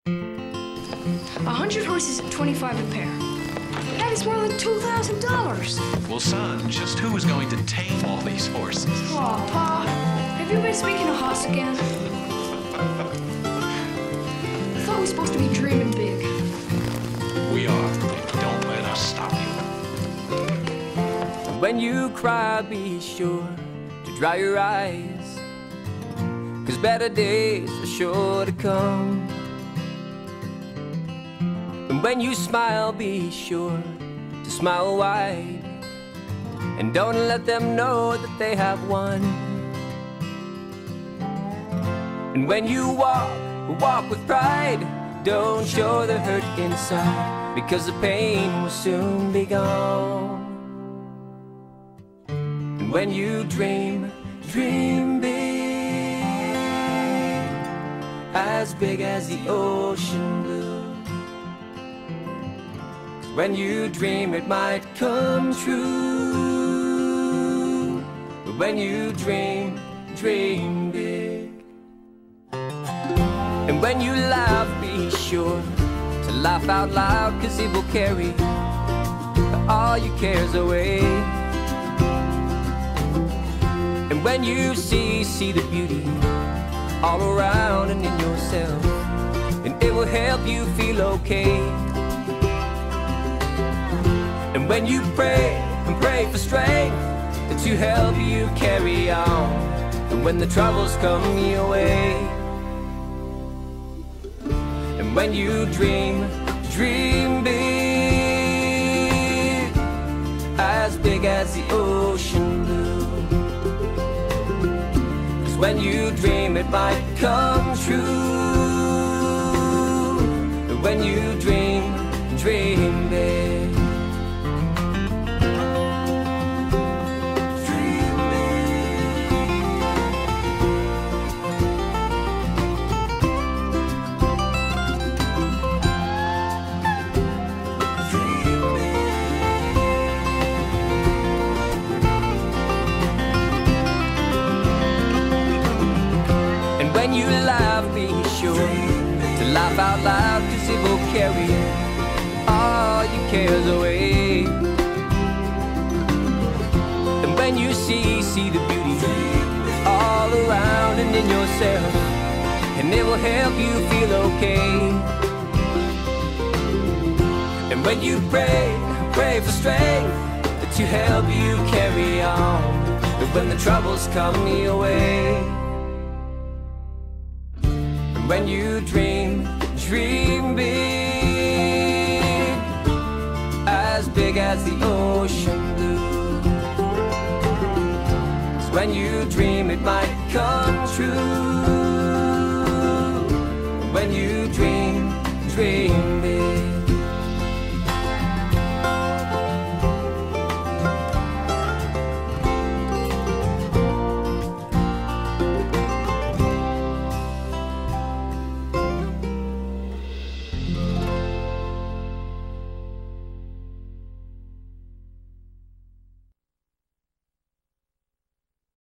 100 horses at $25 a pair. That is more than $2,000. Well, son, just who is going to tame all these horses? Oh, Pa, have you been speaking to Hoss again? I thought we were supposed to be dreaming big. We are. Don't let us stop you. When you cry, be sure to dry your eyes, 'cause better days are sure to come. And when you smile, be sure to smile wide, and don't let them know that they have won. And when you walk, walk with pride. Don't show the hurt inside, because the pain will soon be gone. And when you dream, dream big, as big as the ocean blue. 'Cause when you dream, it might come true. But when you dream, dream big. And when you laugh, be sure to laugh out loud, 'cause it will carry all your cares away. And when you see the beauty all around and in yourself, and it will help you feel okay. And when you pray and pray for strength to help you carry on, and when the troubles come your way. And when you dream, dream big, as big as the ocean blue. 'Cause when you dream, it might come true. But when you dream, dream big. When you laugh, be sure to laugh out loud, 'cause it will carry all your cares away. And when you see the beauty all around and in yourself, and it will help you feel okay. And when you pray for strength to help you carry on, but when the troubles come your way. When you dream, dream big, as big as the ocean blue. 'Cause when you dream, it might come true. When you dream, dream big.